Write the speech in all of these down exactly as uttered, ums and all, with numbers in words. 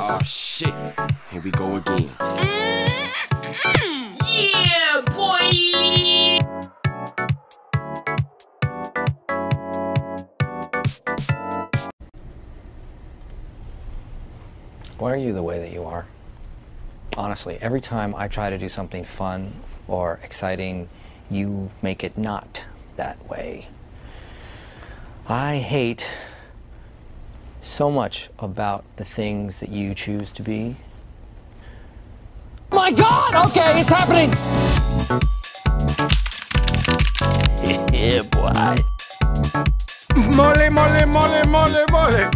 Oh shit, here we go again. Yeah, boy! Why are you the way that you are? Honestly, every time I try to do something fun or exciting, you make it not that way. I hate so much about the things that you choose to be. My God! Okay, it's happening! Yeah, boy. Mole, mole, mole, mole, mole.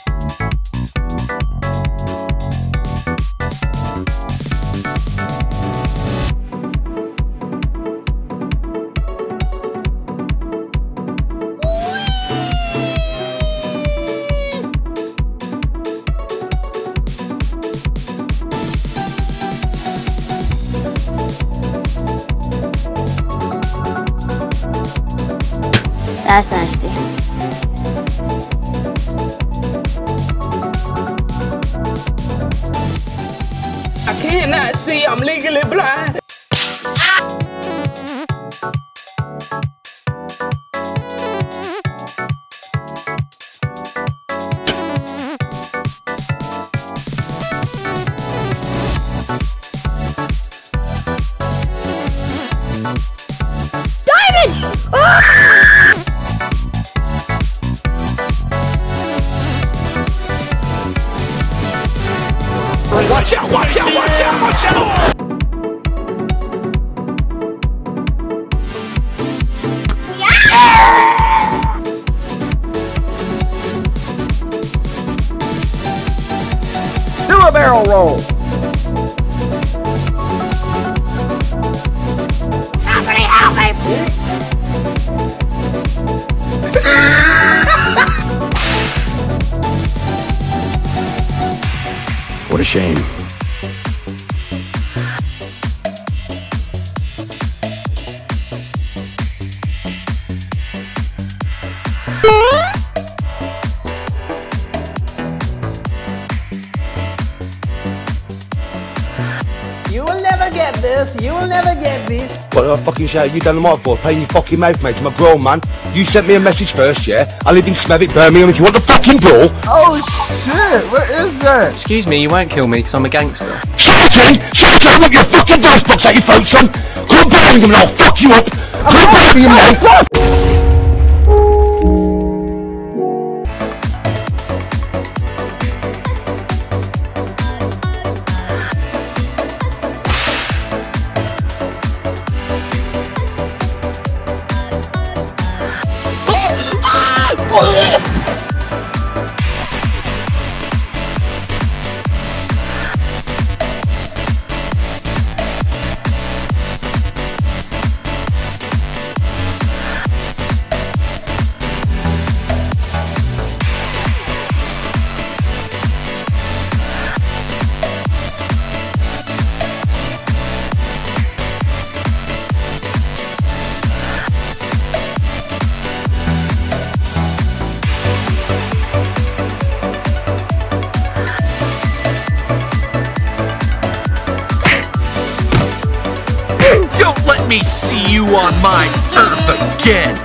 That's nasty. I cannot see, I'm legally blind. Diamond! Ah! Watch out, watch out, watch out, watch out! Yeah! Do a barrel roll! Somebody help me! What a shame. You will never get this, you will never get this. What the fucking shout you done the mic for? Playing your fucking mouth, mate. I'm a grown man. You sent me a message first, yeah? I live in Smethwick, Birmingham. If you want the fucking brawl. Oh shit, what is that? Excuse me, you won't kill me because I'm a gangster. Shut up, shut up, look your fucking voice box out your phone, son. Come on, Birmingham and I'll fuck you up. Come on, Birmingham now. Don't let me see you on my earth again!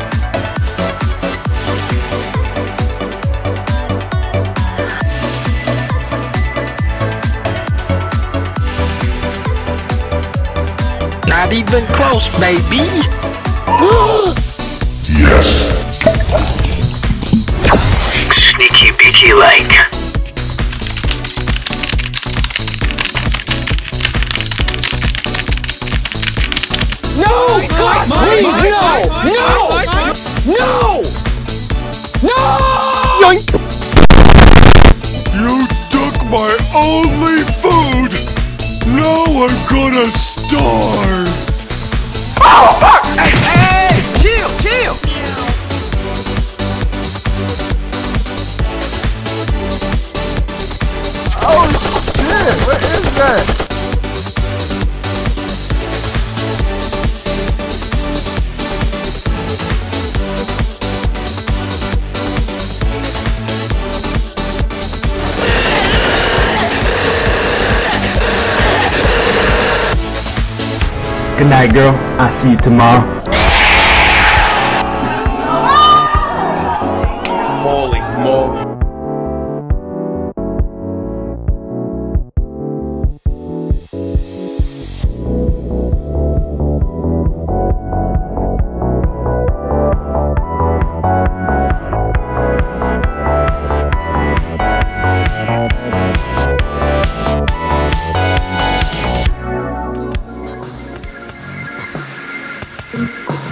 Not even close, baby. Yes! Sneaky beaky like. No! God, please, no! No! No! No! Yoink! You took my only food! Now I'm gonna starve! Oh, fuck! Hey, hey, chill, chill! Oh shit, what is that? Good night, girl. I'll see you tomorrow. Holy moly. Thank you.